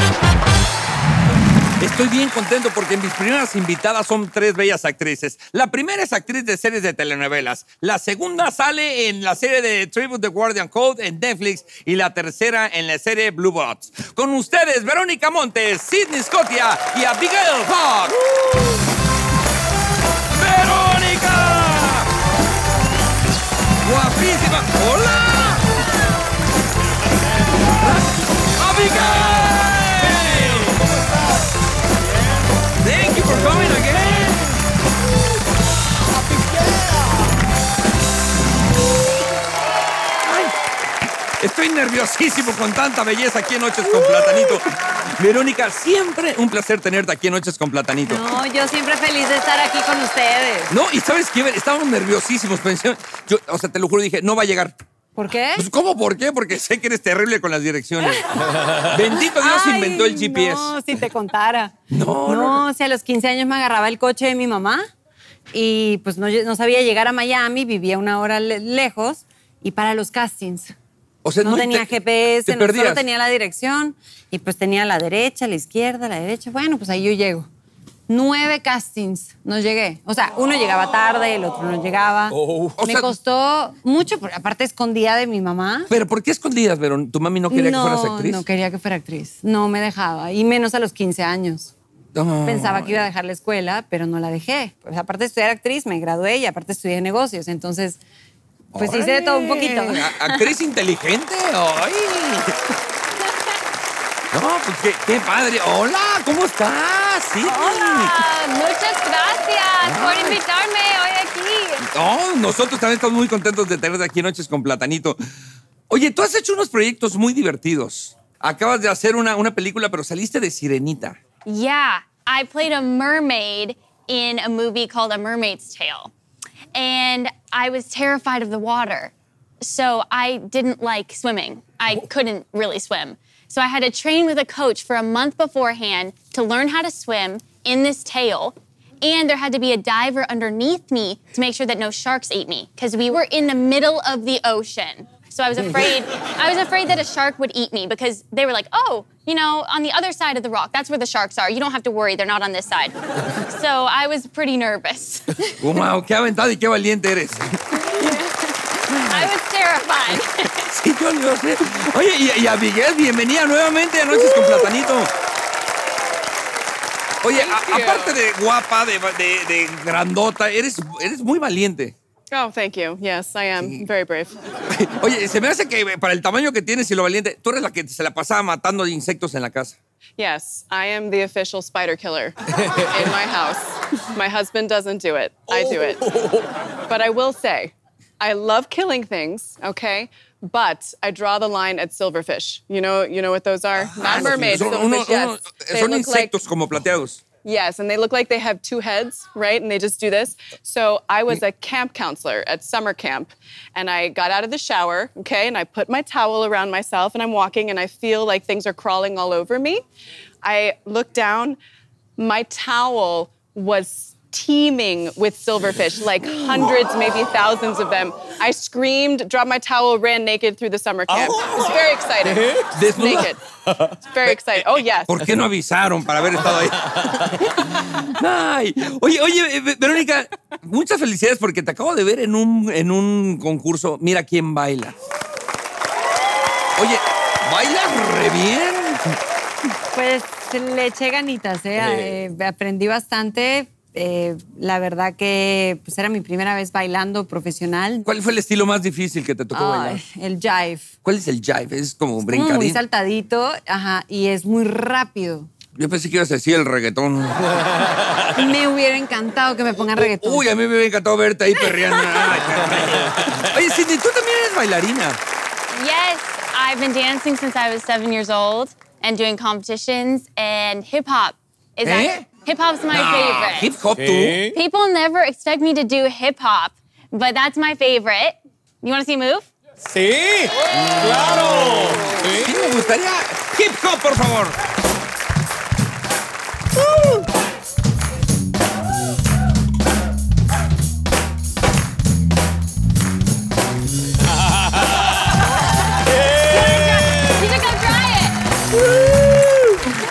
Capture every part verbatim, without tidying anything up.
Estoy bien contento porque mis primeras invitadas son tres bellas actrices. La primera es actriz de series de telenovelas. La segunda sale en la serie de Tribute the Guardian Code en Netflix. Y la tercera en la serie Blue Bots. Con ustedes, Verónica Montes, Sidney Scotia y Abigail Hawk. Uh. ¡Verónica! ¡Guapísima! ¡Hola! ¡Abigail! Thank you for coming again. Ay, estoy nerviosísimo con tanta belleza aquí en Noches con Platanito. Verónica, siempre un placer tenerte aquí en Noches con Platanito. No, yo siempre feliz de estar aquí con ustedes. No, y ¿sabes qué? Estábamos nerviosísimos. Pensé, yo, o sea, te lo juro, dije, no va a llegar. ¿Por qué? Pues, ¿cómo por qué? Porque sé que eres terrible con las direcciones. Bendito Dios, Ay, inventó el G P S. No, si te contara. No, no. no. O sea, a los quince años me agarraba el coche de mi mamá y pues no, no sabía llegar a Miami, vivía una hora le lejos y para los castings. O sea, no, no tenía te, G P S, te no, perdías. Solo tenía la dirección y pues tenía la derecha, la izquierda, la derecha. Bueno, pues ahí yo llego. Nueve castings no llegué. O sea, uno llegaba tarde, el otro no llegaba. Oh, o Me sea, costó mucho, porque aparte escondía de mi mamá. ¿Pero por qué escondías, Verón? ¿Tu mami no quería no, que fueras actriz? No, quería que fuera actriz. No me dejaba, y menos a los quince años. Oh. Pensaba que iba a dejar la escuela, pero no la dejé. Pues aparte de estudiar actriz, me gradué y aparte estudié negocios. Entonces, pues ¡Órale! hice de todo un poquito. ¿Actriz inteligente? ¡Ay! No, pues qué, qué padre. Hola, ¿cómo estás? Sí. Hola, muchas gracias por invitarme hoy aquí. No, nosotros también estamos muy contentos de tenerte aquí en Noches con Platanito. Oye, tú has hecho unos proyectos muy divertidos. Acabas de hacer una, una película, pero saliste de Sirenita. Yeah, I played a mermaid in a movie called A Mermaid's Tale. And I was terrified of the water. So I didn't like swimming. I couldn't really swim. So I had to train with a coach for a month beforehand to learn how to swim in this tale. And there had to be a diver underneath me to make sure that no sharks ate me, because we were in the middle of the ocean. So I was afraid, I was afraid that a shark would eat me, because they were like, oh, you know, on the other side of the rock, that's where the sharks are. You don't have to worry, they're not on this side. So I was pretty nervous. Oh, wow, qué aventada y qué valiente eres. I was terrified. Sí, yo lo sé. Oye, y, y Abigail, bienvenida nuevamente a Noches con Platanito. Oye, a, aparte de guapa, de, de, de grandota, eres, eres muy valiente. Oh, thank you. Yes, I am very brave. Oye, se me hace que para el tamaño que tienes y lo valiente, tú eres la que se la pasaba matando insectos en la casa. Yes, I am the official spider killer in my house. My husband doesn't do it. I do it. But I will say, I love killing things, okay? But I draw the line at silverfish. You know, you know what those are? Not mermaids, son, silverfish, uno, yes. uno, They son look insectos like, como plateados. yes, and they look like they have two heads, right? And they just do this. So I was a camp counselor at summer camp, and I got out of the shower, okay, and I put my towel around myself, and I'm walking, and I feel like things are crawling all over me. I look down, my towel was teeming with silverfish, like hundreds, maybe thousands of them. I screamed, dropped my towel, ran naked through the summer camp. Oh. It was very exciting. ¿Desnuda? Naked. It's very exciting. Oh, yes. ¿Por qué no avisaron para haber estado ahí? Ay, oye, oye, Verónica, muchas felicidades porque te acabo de ver en un, en un concurso. Mira quién baila. Oye, bailas re bien. Pues le eché ganitas, ¿eh? Eh. Eh, aprendí bastante. Eh, la verdad que pues, era mi primera vez bailando profesional. ¿Cuál fue el estilo más difícil que te tocó Ay, bailar? el jive. ¿Cuál es el jive? Es como Es brincadín. muy saltadito, ajá, y es muy rápido. Yo pensé que ibas a decir el reggaetón. Me hubiera encantado que me pongan reggaetón. Uy, a mí me hubiera encantado verte ahí perreando. Oye, Sidney, tú también eres bailarina. Yes, I've been dancing since I was seven years old and doing competitions, and hip hop is ¿Eh? actually, hip hop's my No, favorite. hip hop tú. People never expect me to do hip hop, but that's my favorite. You want to see a move? Sí, claro. Sí, Sí. me gustaría. Hip hop, por favor. You should come try it.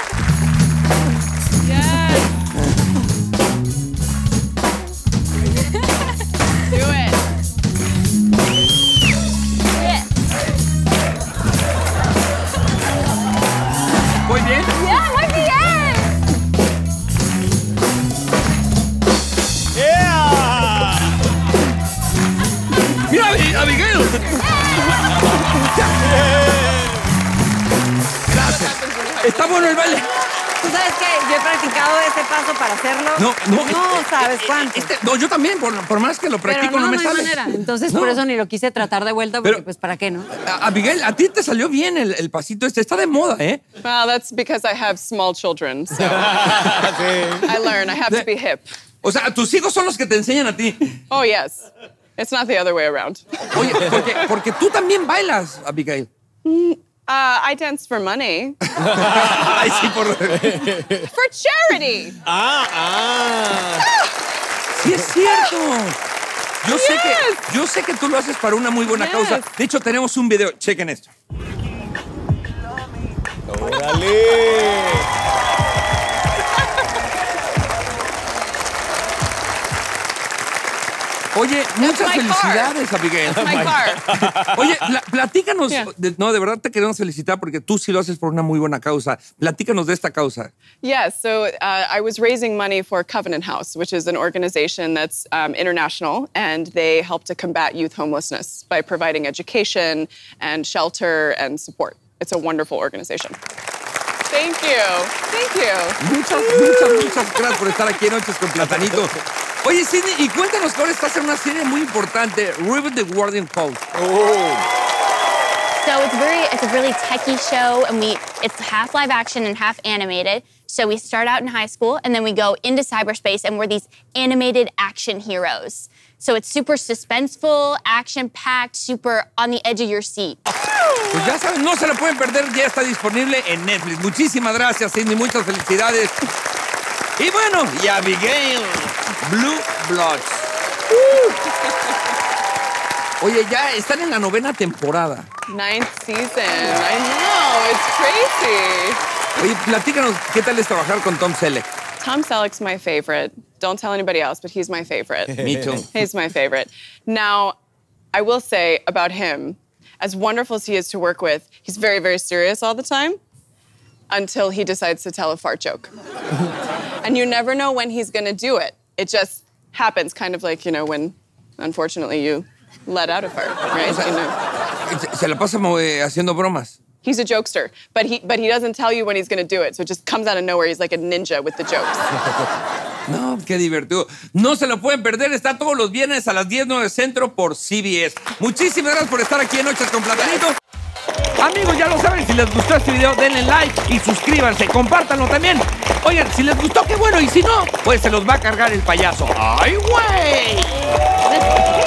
Está bueno el baile. ¿Tú sabes qué? Yo he practicado ese paso para hacerlo. No, no. No eh, sabes eh, cuánto. este- no, yo también, por, por más que lo practico, Pero no, no, me no hay sale. manera. Entonces, No. por eso ni lo quise tratar de vuelta, porque Pero- pues, ¿para qué, no? A- Abigail, a ti te salió bien el, el pasito este. Está de moda, ¿eh? Well, that's because I have small children, so I learn. I have to be hip. O sea, tus hijos son los que te enseñan a ti. Oh, yes. It's not the other way around. Oye, porque, porque tú también bailas, Abigail. Uh, I dance for money. Ay, sí, por... For charity. Ah, ah. Sí, es cierto. Yo sé, Yes. que, yo sé que tú lo haces para una muy buena Yes. causa. De hecho, tenemos un video. Chequen esto. Órale. Oye, muchas my car. felicidades, Abigail. My car. Oye, pla- platícanos. Yeah. de- no, de verdad te queremos felicitar porque tú sí lo haces por una muy buena causa. Platícanos de esta causa. Yes, so uh, I was raising money for Covenant House, which is an organization that's um, international, and they help to combat youth homelessness by providing education and shelter and support. It's a wonderful organization. Thank you. Thank you. Muchas, muchas, muchas gracias por estar aquí en Noches con Platanito. Oye, Sidney, y cuéntanos que ahora estás en una serie muy importante, River the Guardian Code. So it's very, it's a really techie show, and we, it's half live action and half animated. So we start out in high school, and then we go into cyberspace, and we're these animated action heroes. So it's super suspenseful, action-packed, super on the edge of your seat. Pues ya saben, no se la pueden perder, ya está disponible en Netflix. Muchísimas gracias, Sidney, muchas felicidades. Y bueno, y Abigail, Blue Bloods. Oye, ya están en la novena temporada. Ninth season. I know, it's crazy. Oye, platícanos, ¿qué tal es trabajar con Tom Selleck? Tom Selleck's my favorite. Don't tell anybody else, but he's my favorite. Me too. He's my favorite. Now, I will say about him, as wonderful as he is to work with, he's very, very serious all the time until he decides to tell a fart joke. And you never know when he's going to do it. It just happens, kind of like, you know, when, unfortunately, you let out a fart, right? You know. Se- Se la pasa mo- eh, haciendo bromas. He's a jokester, but he, but he doesn't tell you when he's going to do it, so it just comes out of nowhere. He's like a ninja with the jokes. No, qué divertido. No se lo pueden perder. Está todos los viernes a las diez, nueve centro por C B S. Muchísimas gracias por estar aquí en Noches con Platanito. Amigos, ya lo saben, si les gustó este video, denle like y suscríbanse. Compártanlo también. Oigan, si les gustó, qué bueno. Y si no, pues se los va a cargar el payaso. ¡Ay, güey!